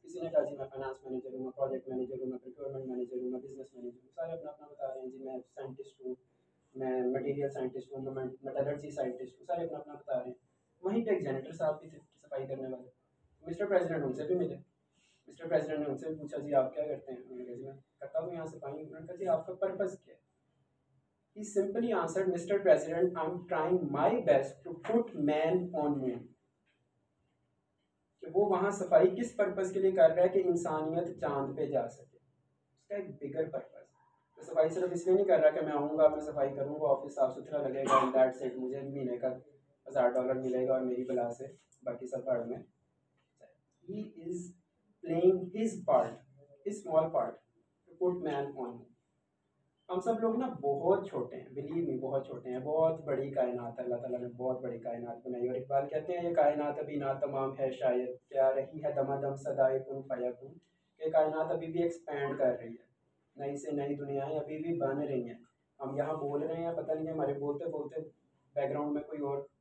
کسی نے کہا جی میں فائنانس مینیجر ہوں، میں پروجیکٹ مینیجر ہوں، میں پروکیورمنٹ مینیجر ہوں، میں بزنس مینیجر ہوں. سارے اپنا اپنا بتا رہے ہیں جی میں سائنٹسٹ ہوں، میں مٹیریل سائنٹسٹ ہوں، میں میٹالرجی سائنٹسٹ ہوں. سارے اپنا اپنا بتا رہے ہیں. وہیں پہ ایک جینیٹر صاحب بھی تھے صفائی کرنے والے. مسٹر پریزیڈنٹ ان سے بھی ملے. مسٹر پریزیڈنٹ نے ان سے بھی پوچھا جی آپ کیا کرتے ہیں؟ انہوں نے کہا جی میں کرتا ہوں یہاں صفائی. انہوں نے کہا جی آپ کا پرپز کیا ہے؟ He simply answered, Mr. President, I'm trying my best to put man on moon. کہ وہ وہاں صفائی کس پرپز کے لیے کر رہا ہے کہ انسانیت چاند پہ جا سکے. اس کا ایک بگر پرپز. تو صفائی صرف اس لیے نہیں کر رہا کہ میں آؤں گا میں صفائی کروں گا آفس صاف ستھرا لگے گا اینڈ دیٹس اٹ، مجھے مہینے کا $1000 ملے گا اور میری بلا سے باقی سب بھاڑ میں. He is playing his part, his small part to put man on moon. ہم سب لوگ نا بہت چھوٹے ہیں، بلیو می بہت چھوٹے ہیں. بہت بڑی کائنات اللہ تعالیٰ نے بہت بڑی کائنات بنائی. اور اقبال کہتے ہیں یہ کائنات ابھی نہ تمام ہے شاید، کیا رہی ہے دما دم صدائے کن فیکون. کہ کائنات ابھی بھی ایکسپینڈ کر رہی ہے، نئی سے نئی دنیایں ابھی بھی بن رہی ہیں. ہم یہاں بول رہے ہیں، پتہ نہیں ہمارے بولتے بولتے بیک گراؤنڈ میں کوئی اور